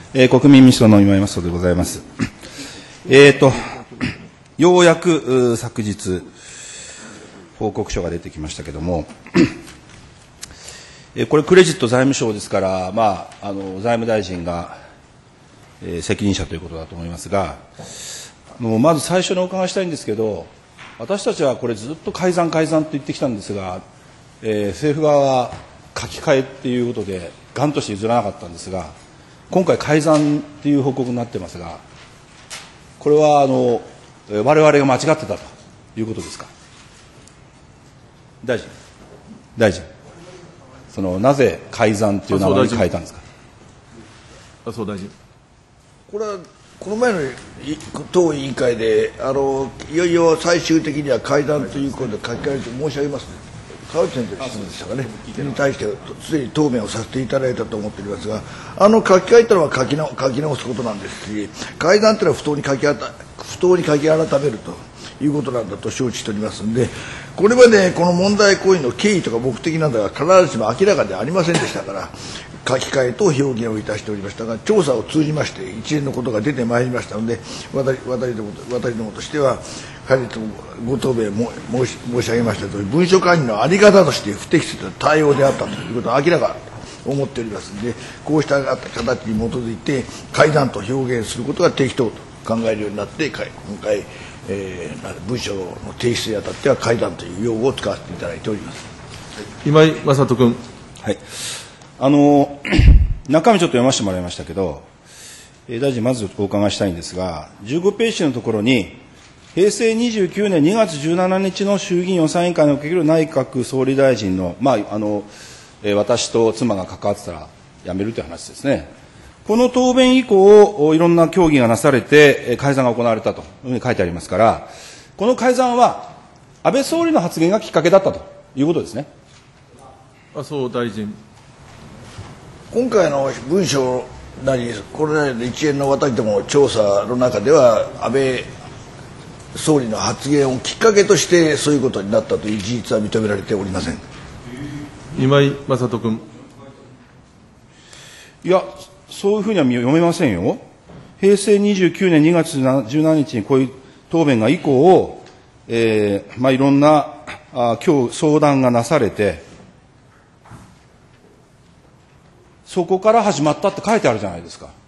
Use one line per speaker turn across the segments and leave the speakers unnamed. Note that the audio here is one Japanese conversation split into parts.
国民民主党の今井正人でございます。ようやく昨日、報告書が出てきましたけれども、これ、クレジット財務省ですから、財務大臣が責任者ということだと思いますが、まず最初にお伺いしたいんですけど、私たちはこれ、ずっと改ざん、改ざんと言ってきたんですが、政府側は書き換えっていうことで、がんとして譲らなかったんですが、今回、改ざんっていう報告になってますが、これは我々が間違ってたということですか。大臣、なぜ改ざんという名前に変えたんですか。
麻生大臣。
これはこの前の当委員会でいよいよ最終的には改ざんということで書き換えると申し上げますね。川内先生の質問でしたかね、に対してすでに答弁をさせていただいたと思っておりますが、書き換えたのは書き直すことなんですし、改ざんというのは不当に書き改めるということなんだと承知しておりますので、これまでこの問題行為の経緯とか目的などが必ずしも明らかではありませんでしたから、書き換えと表現をいたしておりましたが、調査を通じまして一連のことが出てまいりましたので、私どもとしては、仮にご答弁申し上げましたとおり、文書管理の在り方として不適切な対応であったということは明らかと思っておりますので、こうした形に基づいて、改ざんと表現することが適当と考えるようになって、今回、文書の提出にあたっては改ざんという用語を使わせていただいております。
今井正人君。
はい。中身ちょっと読ませてもらいましたけど、大臣、まずお伺いしたいんですが、15ページのところに、平成29年2月17日の衆議院予算委員会における内閣総理大臣の、私と妻が関わってたら辞めるという話ですね。この答弁以降、いろんな協議がなされて、改ざんが行われたというふうに書いてありますから、この改ざんは、安倍総理の発言がきっかけだったということですね。
麻生大臣。
今回の文書なり、これらの一連の私どもの調査の中では、安倍総理の発言をきっかけとして、そういうことになったという事実は認められておりません。
今井正人君。
いや、そういうふうには読めませんよ。平成29年2月17日にこういう答弁が以降、いろんな今日相談がなされて、そこから始まったって書いてあるじゃないですか。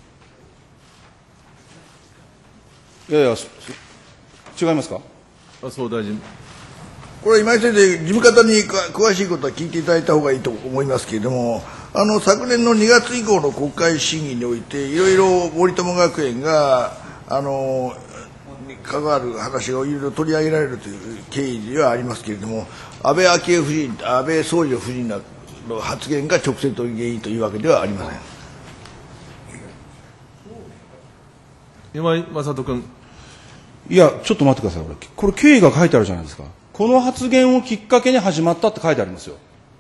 いやいや、違いますか。
麻生大臣。
これは今井先生、事務方に詳しいことは聞いていただいた方がいいと思いますけれども、昨年の2月以降の国会審議において、いろいろ森友学園が関わる話がいろいろ取り上げられるという経緯ではありますけれども、安倍昭恵夫人、安倍総理の夫人の発言が直接的原因というわけではありません。
今井正人君。
いや、ちょっと待ってください。これ経緯が書いてあるじゃないですか。この発言をきっかけに始まったって書いてありますよ。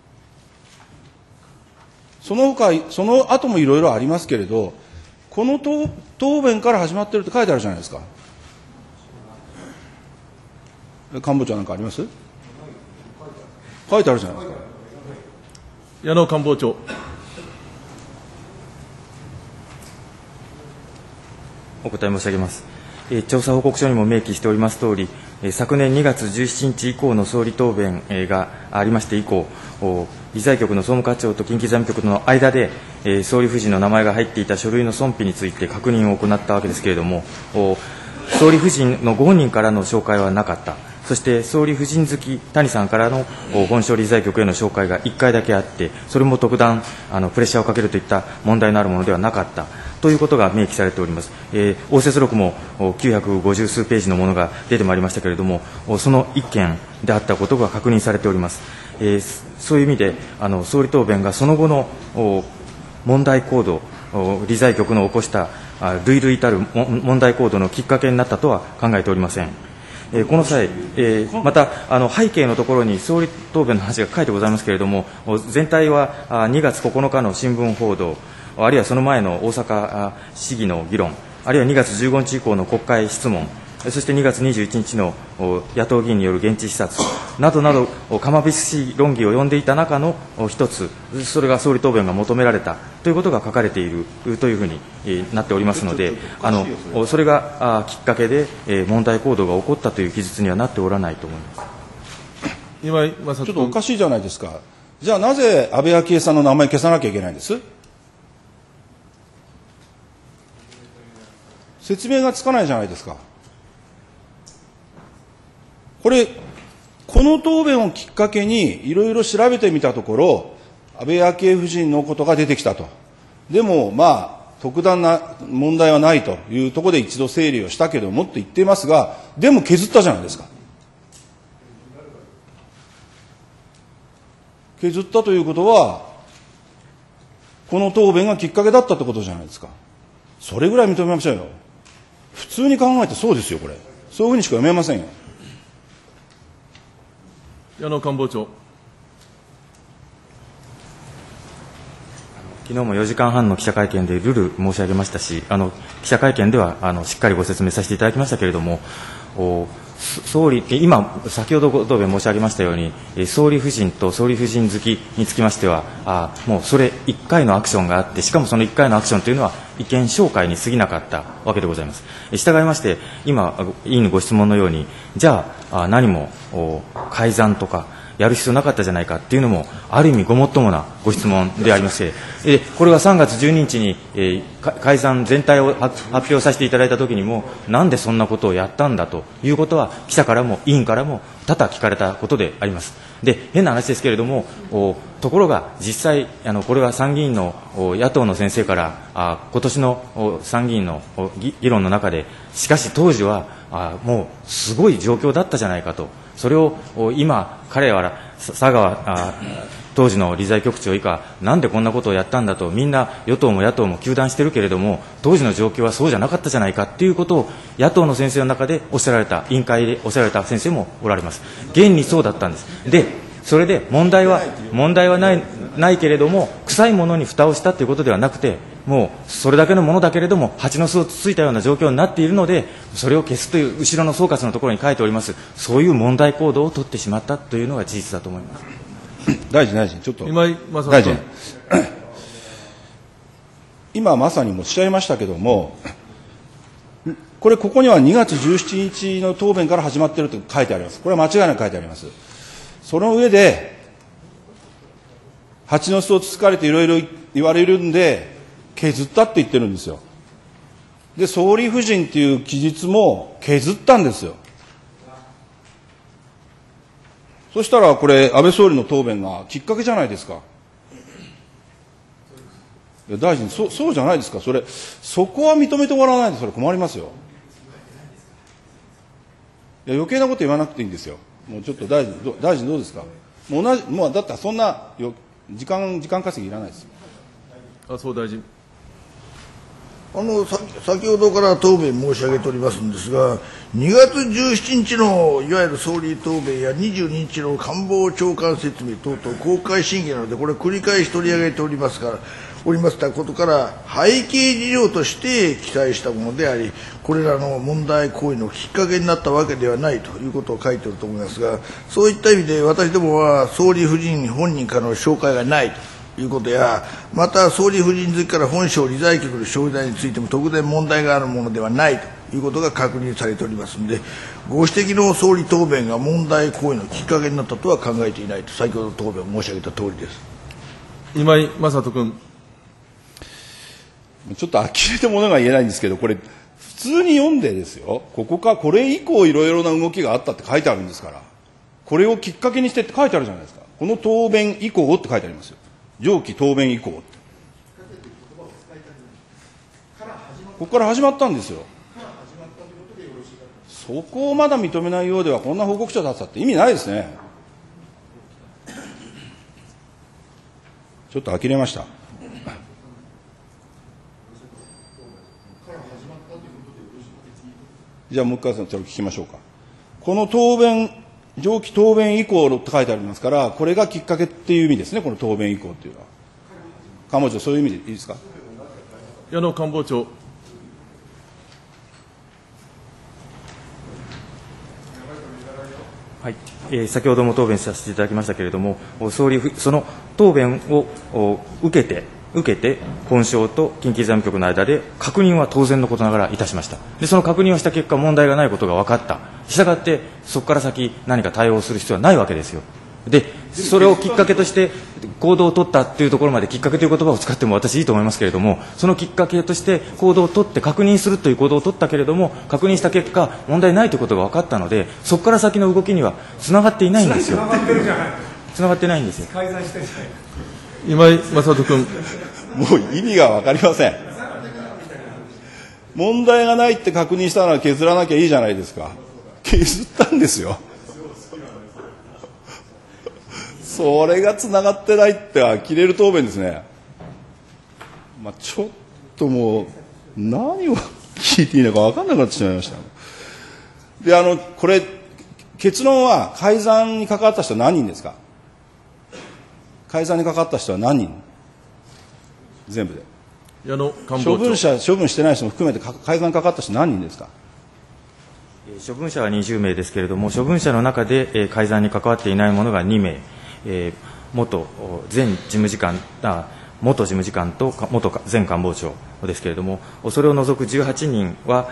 その後もいろいろありますけれど、この答弁から始まってるって書いてあるじゃないですか。官房長なんかあります？書いてあるじゃないですか。
矢野官房長。
お答え申し上げます。調査報告書にも明記しておりますとおり、昨年2月17日以降の総理答弁がありまして以降、理財局の総務課長と近畿財務局の間で、総理夫人の名前が入っていた書類の存否について確認を行ったわけですけれども、総理夫人のご本人からの紹介はなかった。そして総理夫人好き谷さんからの本省理財局への紹介が1回だけあって、それも特段プレッシャーをかけるといった問題のあるものではなかったということが明記されております。応接録も950数ページのものが出てまいりましたけれども、その1件であったことが確認されております。そういう意味で総理答弁がその後の問題行動、理財局の起こした類々たる問題行動のきっかけになったとは考えておりません。この際、また背景のところに総理答弁の話が書いてございますけれども、全体は2月9日の新聞報道、あるいはその前の大阪市議の議論、あるいは2月15日以降の国会質問、 そして2月21日の野党議員による現地視察などなど、釜菱論議を呼んでいた中の一つ、それが総理答弁が求められたということが書かれているというふうになっておりますので、それがきっかけで問題行動が起こったという記述にはなっておらないと思います。
今井正人君。
ちょっとおかしいじゃないですか。じゃあなぜ安倍昭恵さんの名前消さなきゃいけないんです？説明がつかないじゃないですか。この答弁をきっかけにいろいろ調べてみたところ、安倍昭恵夫人のことが出てきたと。でも、特段な問題はないというところで一度整理をしたけどもと言っていますが、でも削ったじゃないですか。削ったということは、この答弁がきっかけだったってことじゃないですか。それぐらい認めましょうよ。普通に考えてそうですよ、これ。そういうふうにしか読めませんよ。
矢野官房長。
昨日も4時間半の記者会見でルール申し上げましたし、記者会見ではしっかりご説明させていただきましたけれども、総理、先ほどご答弁申し上げましたように、総理夫人と総理夫人好きにつきましては、もうそれ1回のアクションがあって、しかもその1回のアクションというのは、意見紹介に過ぎなかったわけでございます。従いまして、今、委員のご質問のように、じゃあ、何も改ざんとか、やる必要なかったじゃないかっていうのも、ある意味ごもっともなご質問でありまして、これが3月12日に、改ざん全体を発表させていただいたときにも、なんでそんなことをやったんだということは、記者からも委員からも多々聞かれたことであります。で、変な話ですけれども、ところが実際、これは参議院の野党の先生から、今年の参議院の議論の中で、しかし当時はもうすごい状況だったじゃないかと。それを今、彼は佐川当時の理財局長以下、なんでこんなことをやったんだと、みんな与党も野党も糾弾してるけれども、当時の状況はそうじゃなかったじゃないかということを、野党の先生の中でおっしゃられた、委員会でおっしゃられた先生もおられます。現にそうだったんです。で、それで問題はないけれども、臭いものに蓋をしたということではなくて、もうそれだけのものだけれども、蜂の巣をつついたような状況になっているので、それを消すという後ろの総括のところに書いております、そういう問題行動を取ってしまったというのが事実だと思います。
大臣、ちょっと。
今井正人
大臣。今まさにおっしゃいましたけども、ここには2月17日の答弁から始まっていると書いてあります。これは間違いなく書いてあります。その上で、蜂の巣をつつかれていろいろ言われるんで、削ったって言ってるんですよ。で、総理夫人っていう記述も削ったんですよ。そしたらこれ、安倍総理の答弁がきっかけじゃないですか。いや大臣、そうじゃないですか。そこは認めてもらわないとそれ困りますよ。いや余計なこと言わなくていいんですよ。もうちょっと大臣どうですか。もうだったらそんな時間稼ぎいらないですよ。
麻生大臣。
先ほどから答弁申し上げておりますんですが、2月17日のいわゆる総理答弁や22日の官房長官説明等々公開審議なので、これ繰り返し取り上げておりますことから、背景事情として記載したものであり、これらの問題行為のきっかけになったわけではないということを書いていると思いますが、そういった意味で私どもは総理夫人本人からの紹介がないということや、また総理夫人好きから本省理財局の省理財についても特段問題があるものではないということが確認されておりますので、ご指摘の総理答弁が問題行為のきっかけになったとは考えていないと、先ほど答弁を申し上げたとおりです。
今井正人君。
ちょっと呆れてものが言えないんですけど、これ、普通に読んでですよ、これ以降いろいろな動きがあったって書いてあるんですから、これをきっかけにしてって書いてあるじゃないですか。この答弁以降って書いてありますよ。上記答弁以降って。ここから始まったんですよ。そこをまだ認めないようでは、こんな報告書出したって意味ないですね。ちょっと呆れました。じゃあもう一回それを聞きましょうか。この答弁、上記答弁以降と書いてありますから、これがきっかけっていう意味ですね、この答弁以降っていうのは。官房長、そういう意味でいいですか。
矢野官房長。
はい、先ほども答弁させていただきましたけれども、総理、その答弁を受けて、本省と近畿財務局の間で確認は当然のことながらいたしました。で、その確認をした結果、問題がないことが分かった。したがって、そこから先、何か対応する必要はないわけですよ。で、それをきっかけとして行動を取ったというところまで、きっかけという言葉を使っても私いいと思いますけれども、そのきっかけとして行動を取って確認するという行動を取ったけれども、確認した結果、問題ないということが分かったので、そこから先の動きにはつながっていないんですよ。つながってないんですよ。
今井正人君。
もう意味が分かりません。問題がないって確認したのは削らなきゃいいじゃないですか。削ったんですよ。それがつながってないって呆れる答弁ですね。ちょっともう何を聞いていいのか分かんなくなってしまいました。で、これ結論は改ざんに関わった人は何人ですか。改ざんに関わった人は何人、全部で。
矢野官房長。
処分してない人も含めて改ざんに関わった人何人ですか。
処分者は20名ですけれども、処分者の中で改ざんに関わっていない者が2名、元前事務次官と元前官房長ですけれども、それを除く18人は、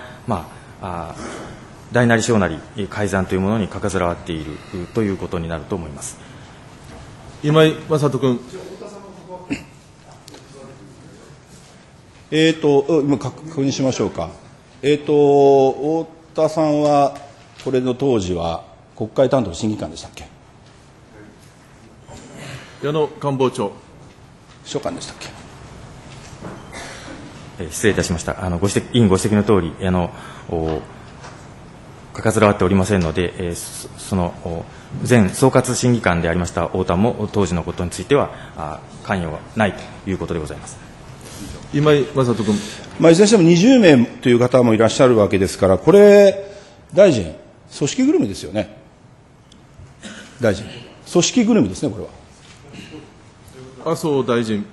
大なり小なり改ざんというものにかかずらわっているということになると思います。
今井正人君。
今確認しましょうか。太田さんはこれの当時は国会担当審議官でしたっけ。
矢野官房長。
秘書官でしたっけ。
失礼いたしました。委員ご指摘のとおり、かかずらわっておりませんので、その前総括審議官でありました太田も当時のことについては関与はないということでございます。
今井正人君。
いずれにしても20名という方もいらっしゃるわけですから、これ、大臣、組織ぐるみですよね。大臣、組織ぐるみですね、これは。
麻生大臣。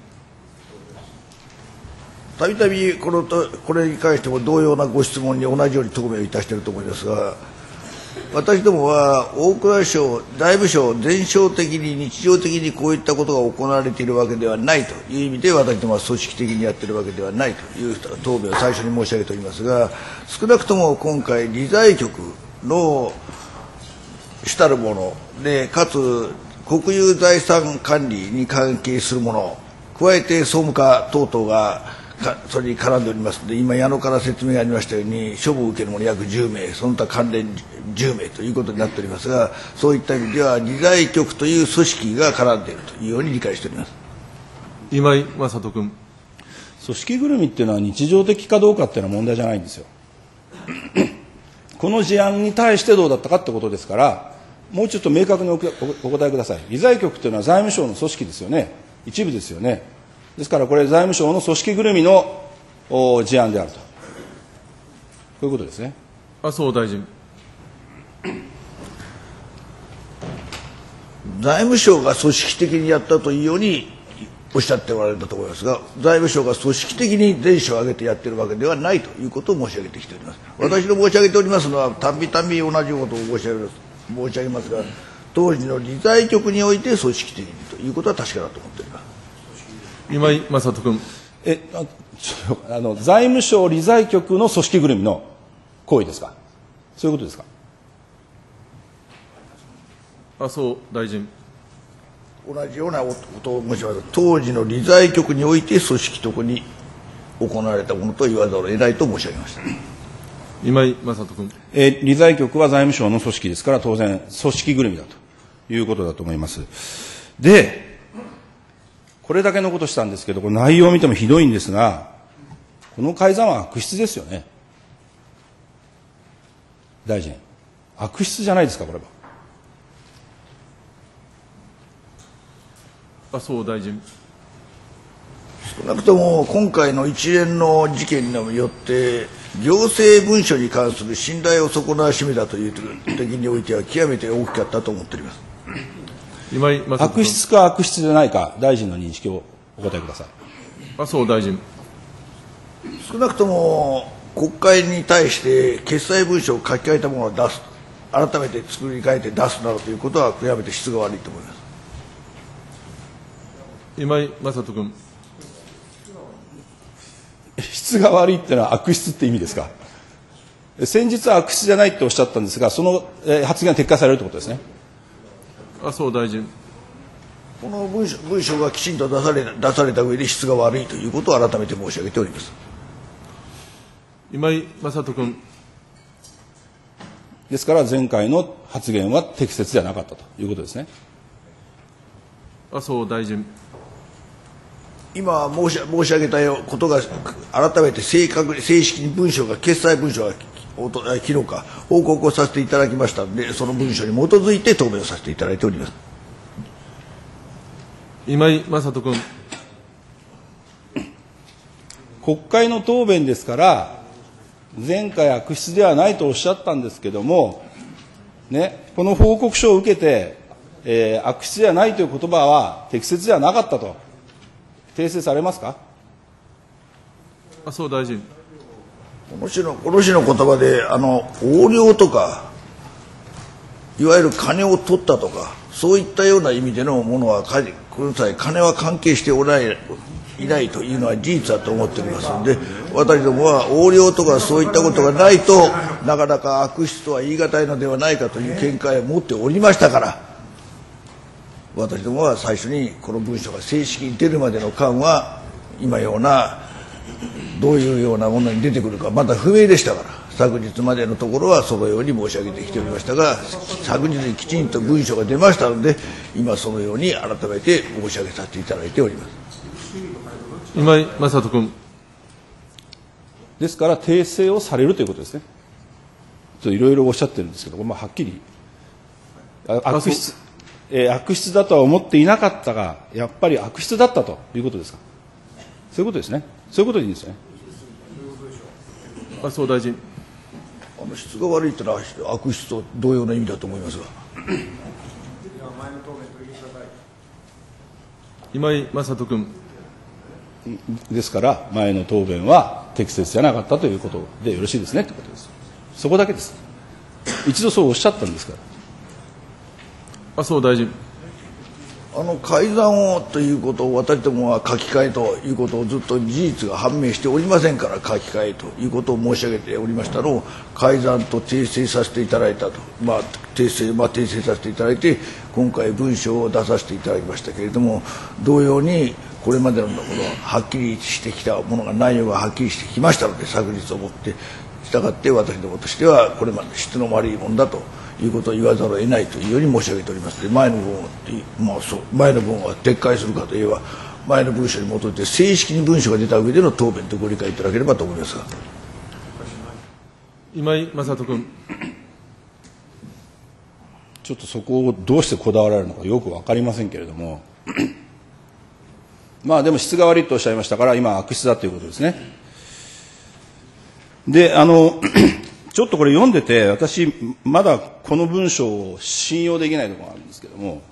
たびたびこれに関しても同様なご質問に同じように答弁をいたしていると思いますが、私どもは大蔵省、財務省、全省的に日常的にこういったことが行われているわけではないという意味で、私どもは組織的にやっているわけではないという答弁を最初に申し上げておりますが、少なくとも今回、理財局の主たるもので、かつ国有財産管理に関係するもの、加えて総務課等々がそれに絡んでおりますので、今、矢野から説明がありましたように、処分を受ける者約10名、その他関連10名ということになっておりますが、そういった意味では、理財局という組織が絡んでいるというように理解しております。
今井正人君。
組織ぐるみっていうのは日常的かどうかっていうのは問題じゃないんですよ。この事案に対してどうだったかってことですから、もうちょっと明確にお答えください。理財局というのは財務省の組織ですよね。一部ですよね。ですからこれ財務省の組織ぐるみの事案であると。こういうことですね。
麻生大臣。
財務省が組織的にやったというようにおっしゃっておられたと思いますが、財務省が組織的に全省を挙げてやっているわけではないということを申し上げてきております。私の申し上げておりますのは、たびたび同じことを申し上げますが、当時の理財局において組織的にということは確かだと思っております。
今井正人君。
財務省理財局の組織ぐるみの行為ですか。そういうことですか。
麻生大臣。
同じようなことを申し上げます。当時の理財局において組織的に行われたものと言わざるを得ないと申し上げました。
今井正人君。
理財局は財務省の組織ですから、当然組織ぐるみだということだと思います。で、これだけのことしたんですけど、これ内容を見てもひどいんですが、この改ざんは悪質ですよね。大臣、悪質じゃないですか、これは。
麻生大臣。
少なくとも今回の一連の事件によって、行政文書に関する信頼を損なわしめたという点においては、極めて大きかったと思っております。
今井正人君。
悪質か悪質じゃないか、大臣の認識をお答えください。
麻生大臣。
少なくとも国会に対して決裁文書を書き換えたものを出す改めて作り変えて出すなどということは極めて質が悪いと思います。
今井正人君。
質が悪いっていうのは悪質って意味ですか。先日は悪質じゃないっておっしゃったんですが、その発言は撤回されるということですね。
麻生大臣。
この文書がきちんと出された上で質が悪いということを改めて申し上げております。
今井正人君。
ですから前回の発言は適切ではなかったということですね。
麻生大臣。
今申し上げたことが改めて正式に文書が決裁文書が昨日か報告をさせていただきましたので、その文書に基づいて答弁をさせていただいております。
今井正人君。
国会の答弁ですから前回悪質ではないとおっしゃったんですけれども、ね、この報告書を受けて、悪質ではないという言葉は適切ではなかったと訂正されますか。
麻生大臣。
この種の言葉で横領とかいわゆる金を取ったとかそういったような意味でのものはこの際金は関係していないというのは事実だと思っておりますので、私どもは横領とかそういったことがないとなかなか悪質とは言い難いのではないかという見解を持っておりましたから、私どもは最初にこの文書が正式に出るまでの間は今ようなどういうようなものに出てくるかまだ不明でしたから、昨日までのところはそのように申し上げてきておりましたが、昨日にきちんと文書が出ましたので今そのように改めて申し上げさせていただいております。
今井正人君。
ですから訂正をされるということですね。いろいろおっしゃってるんですけど、はっきり悪質だとは思っていなかったがやっぱり悪質だったということですか。そういうことですね。そういうことでいいんですね。
麻生大臣。
質が悪いというのは悪質と同様の意味だと思いますが。
今井正人君。
ですから前の答弁は適切じゃなかったということでよろしいですねということです。そこだけです。一度そうおっしゃったんですから。
麻生大臣。
改ざんをということを私どもは書き換えということをずっと事実が判明しておりませんから書き換えということを申し上げておりましたのを改ざんと訂正させていただいたと、訂正させていただいて今回文書を出させていただきましたけれども、同様にこれまでのところはっきりしてきたものが内容がはっきりしてきましたので、昨日をもって従って私どもとしてはこれまで質の悪いものだということを言わざるを得ないというように申し上げておりますので、前の文は撤回するかといえば前の文書に基づいて正式に文書が出た上での答弁とご理解いただければと思いますが。
今井正人君。
ちょっとそこをどうしてこだわられるのかよく分かりませんけれどもでも質が悪いとおっしゃいましたから今悪質だということですね。でちょっとこれ読んでて私まだこの文章を信用できないところがあるんですけども、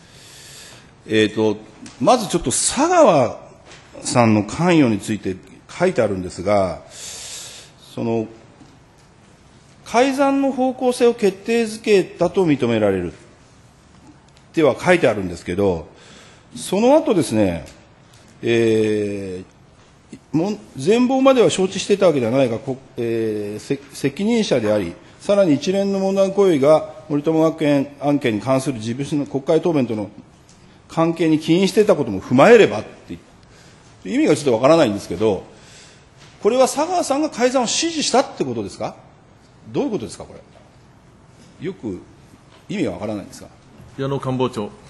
まずちょっと佐川さんの関与について書いてあるんですが、その改ざんの方向性を決定づけたと認められるっては書いてあるんですけど、その後ですね、全貌までは承知していたわけではないが、責任者であり、さらに一連の問題行為が森友学園案件に関する自分の国会答弁との関係に起因していたことも踏まえればって意味がちょっとわからないんですけど、これは佐川さんが改ざんを指示したってことですか。どういうことですか。これよく意味がわからないんですが。
矢野官房長。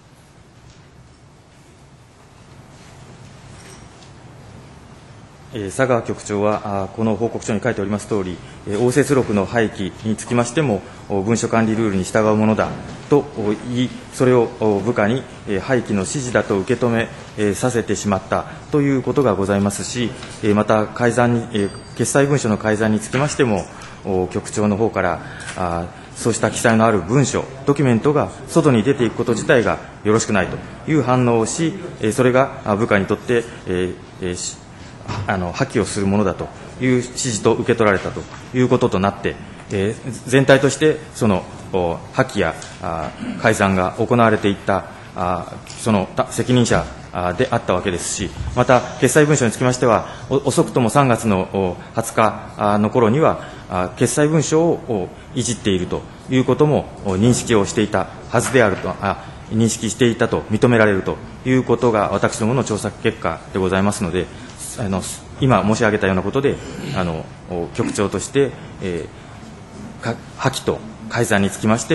佐川局長はこの報告書に書いておりますとおり、応接録の廃棄につきましても文書管理ルールに従うものだと言い、それを部下に廃棄の指示だと受け止めさせてしまったということがございますし、また決裁文書の改ざんにつきましても局長の方からそうした記載のある文書ドキュメントが外に出ていくこと自体がよろしくないという反応をし、それが部下にとって破棄をするものだという指示と受け取られたということとなって全体としてその破棄や改ざんが行われていったその責任者であったわけですし、また決裁文書につきましては、遅くとも3月の20日の頃には決裁文書をいじっているということも認識をしていたはずであると、認識していたと認められるということが私どもの調査結果でございますので、今申し上げたようなことで局長として、破棄と改ざんにつきまして、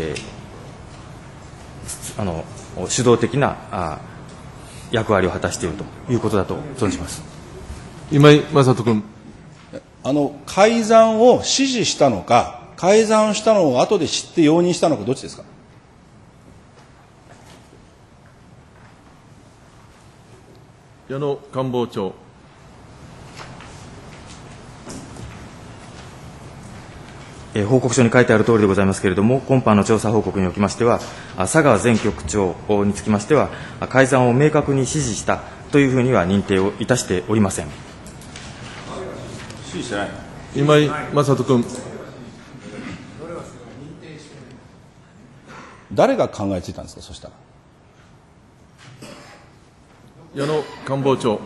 主導的な役割を果たしているということだと存じます。
今井正人君。
改ざんを指示したのか、改ざんしたのを後で知って容認したのか、どっちですか。
矢野官房長。
報告書に書いてあるとおりでございますけれども、今般の調査報告におきましては、佐川前局長につきましては、改ざんを明確に指示したというふうには認定をいたしておりません。
指示してない。
今井正人君。
誰が考えついたんですか、そしたら。
矢野官房長。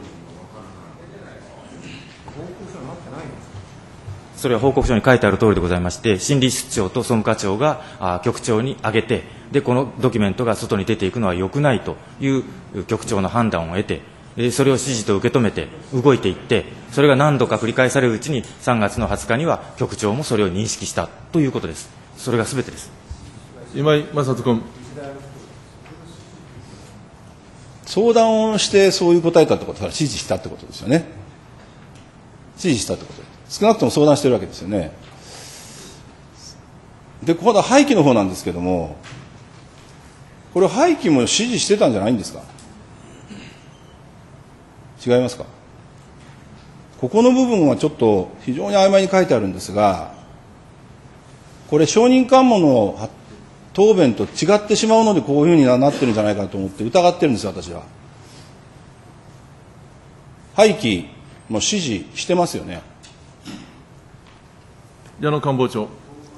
それは報告書に書いてある通りでございまして、審理室長と総務課長が局長に挙げて、でこのドキュメントが外に出ていくのは良くないという局長の判断を得て、それを指示と受け止めて動いていって、それが何度か繰り返されるうちに3月の20日には局長もそれを認識したということです。それがすべてです。
今井正人君。
相談をしてそういう答えたってことは指示したってことですよね。指示したってことです。少なくとも相談してるわけですよね。で、今度は廃棄の方なんですけども、これ廃棄も指示してたんじゃないんですか。違いますか。ここの部分はちょっと非常に曖昧に書いてあるんですが、これ証人喚問の答弁と違ってしまうのでこういうふうになってるんじゃないかと思って疑ってるんですよ、私は。廃棄も指示してますよね。
矢野官房長。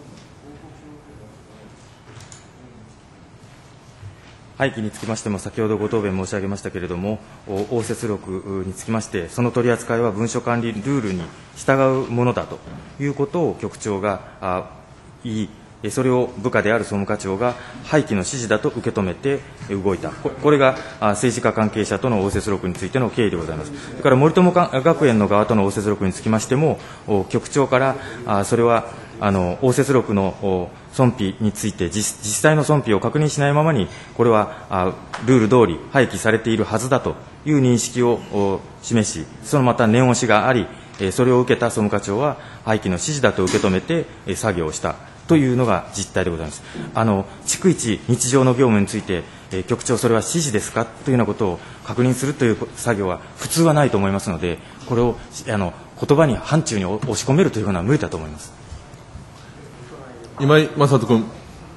廃棄につきましても、先ほどご答弁申し上げましたけれども、応接録につきまして、その取り扱いは文書管理ルールに従うものだということを局長が言い、それを部下である総務課長が廃棄の指示だと受け止めて動いた、これが政治家関係者との応接録についての経緯でございます。それから森友学園の側との応接録につきましても、局長からそれは応接録の損否について実際の損否を確認しないままに、これはルール通り廃棄されているはずだという認識を示し、そのまた念押しがあり、それを受けた総務課長は廃棄の指示だと受け止めて作業をしたというのが実態でございます。逐一日常の業務について、局長、それは指示ですかというようなことを確認するという作業は普通はないと思いますので、これを言葉に範疇に押し込めるというのは無理だと思います。
今井正人君。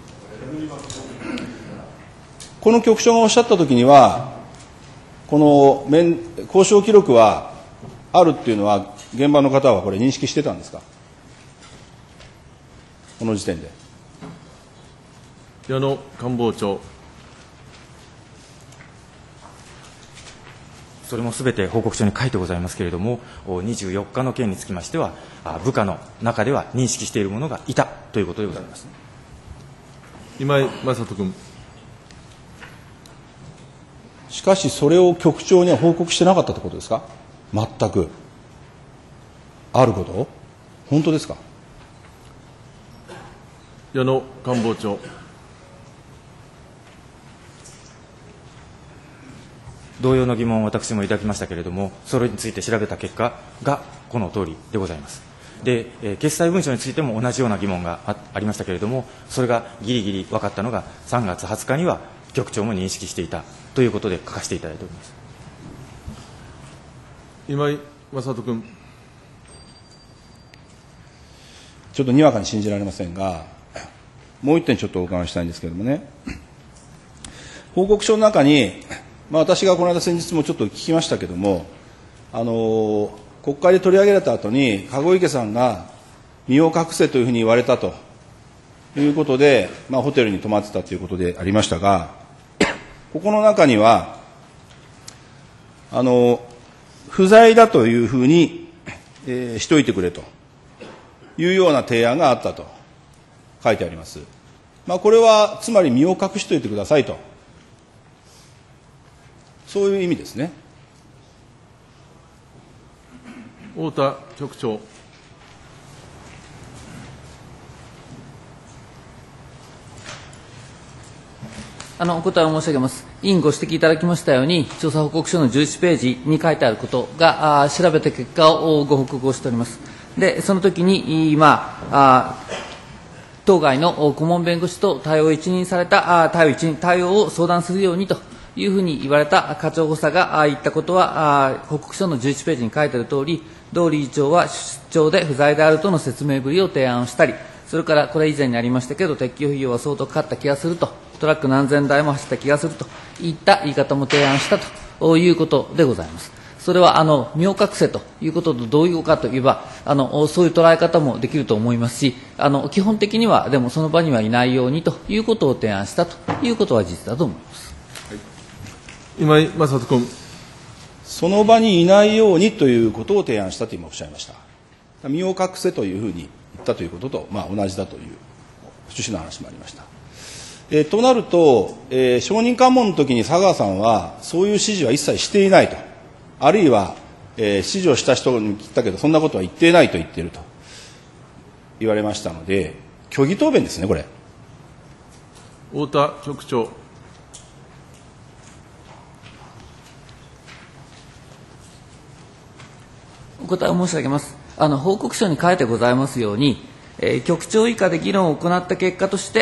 この局長がおっしゃったときには、この交渉記録はあるっていうのは、現場の方はこれ認識してたんですか、この時点で。
矢野官房長。
それもすべて報告書に書いてございますけれども、24日の件につきましては、部下の中では認識している者がいたということでございます。
今井正人君。
しかし、それを局長には報告してなかったということですか、全く。あること、本当ですか。
矢野官房長。
同様の疑問を私も抱きましたけれども、それについて調べた結果がこの通りでございます。で、決裁文書についても同じような疑問がありましたけれども、それがぎりぎり分かったのが3月20日には局長も認識していたということで書かせていただいております。
今井正人君。
ちょっとにわかに信じられませんが、もう一点ちょっとお伺いしたいんですけれどもね、報告書の中に、私がこの間先日もちょっと聞きましたけれども、国会で取り上げられた後に籠池さんが身を隠せというふうに言われたということで、ホテルに泊まってたということでありましたが、ここの中には、不在だというふうに、しといてくれというような提案があったと書いてあります。これはつまり身を隠しておいてくださいと、そういう意味ですね。
太田局長。
お答えを申し上げます。委員ご指摘いただきましたように、調査報告書の11ページに書いてあることが、調べた結果をご報告をしております。で、その時に、当該の顧問弁護士と対応を一任された、対応を相談するようにというふうに言われた課長補佐が言ったことは、報告書の11ページに書いてあるとおり、同理事長は出張で不在であるとの説明ぶりを提案したり、それからこれ以前にありましたけど、撤去費用は相当かかった気がすると、トラック何千台も走った気がするといった言い方も提案したということでございます。それは身を隠せということと同様かといえばそういう捉え方もできると思いますし、基本的にはでもその場にはいないようにということを提案したということは事実だと思います。
今井正人君。
その場にいないようにということを提案したと今おっしゃいました。身を隠せというふうに言ったということと、同じだという趣旨の話もありました。となると、証人喚問の時に佐川さんはそういう指示は一切していないと、あるいは、指示をした人に聞いたけどそんなことは言っていないと言っていると言われましたので、虚偽答弁ですね、これ。
太田局長。
お答えを申し上げます。報告書に書いてございますように、局長以下で議論を行った結果として、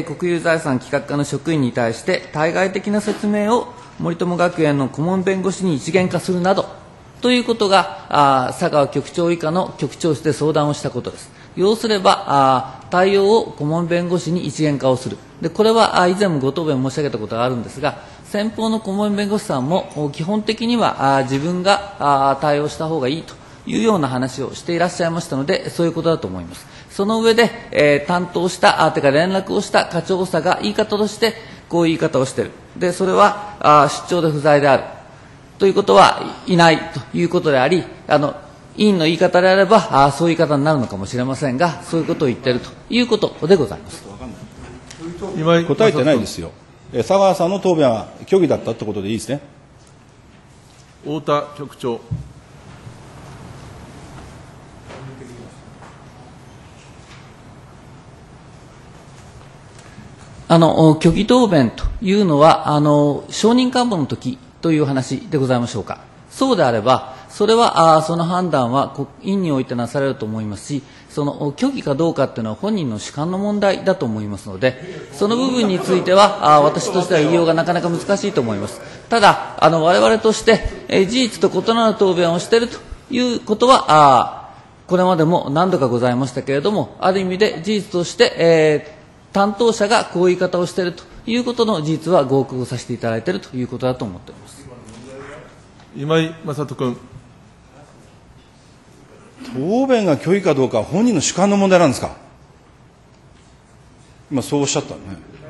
国有財産企画課の職員に対して対外的な説明を森友学園の顧問弁護士に一元化するなどということが佐川局長以下の局長室で相談をしたことです。要すれば対応を顧問弁護士に一元化をする。でこれは以前もご答弁申し上げたことがあるんですが、先方の顧問弁護士さんも基本的には自分が対応した方がいいというような話をしていらっしゃいましたので、そういうことだと思います。その上で、担当した連絡をした課長補佐が言い方としてこういう言い方をしている。でそれは出張で不在であるということはいないということであり、委員の言い方であればそういう言い方になるのかもしれませんが、そういうことを言っているということでございます。
答えてないですよ。佐川さんの答弁は虚偽だったということでいいですね。
太田局長。
虚偽答弁というのは証人喚問の時という話でございましょうか。そうであればそれはその判断は院においてなされると思いますし、その虚偽かどうかというのは本人の主観の問題だと思いますので、その部分については私としては言いようがなかなか難しいと思います。ただ我々として事実と異なる答弁をしているということはこれまでも何度かございましたけれども、ある意味で事実として、担当者がこういう言い方をしているということの事実は合区をさせていただいているということだと思っております。
今井正人君。
答弁が虚偽かどうかは本人の主観の問題なんですか。今そうおっしゃったね。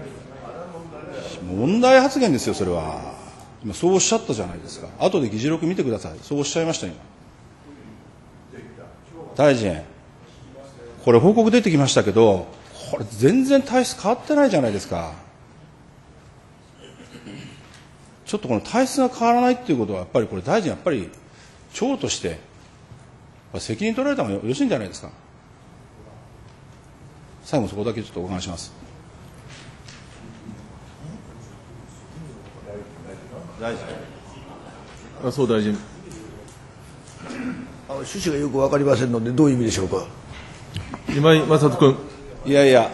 問題発言ですよ、それは。今そうおっしゃったじゃないですか。後で議事録見てください。そうおっしゃいました今。大臣、これ報告出てきましたけど、これ全然体質変わってないじゃないですか。ちょっとこの体質が変わらないっていうことはやっぱりこれ大臣やっぱり長として責任取られた方がよろしいんじゃないですか。最後そこだけちょっとお話します。大臣。
麻生大臣。
趣旨がよく分かりませんのでどういう意味でしょうか。
今井正人君。
いやいや、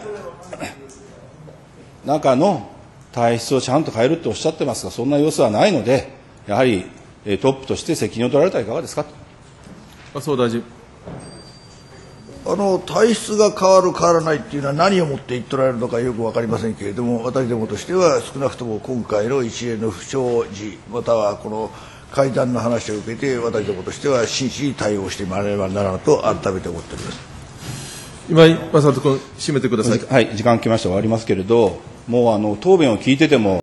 中の体質をちゃんと変えるっておっしゃってますが、そんな様子はないので、やはりトップとして責任を取られたらいかがですかと。
麻生大臣。
体質が変わる、変わらないっていうのは何をもって言っておられるのかよく分かりませんけれども、私どもとしては少なくとも今回の一連の不祥事、またはこの会談の話を受けて、私どもとしては真摯に対応してまいらねばならないと改めて思っております。
今井正人君、締めてください。
はい、時間来ました終わりますけれど、もう答弁を聞いてても、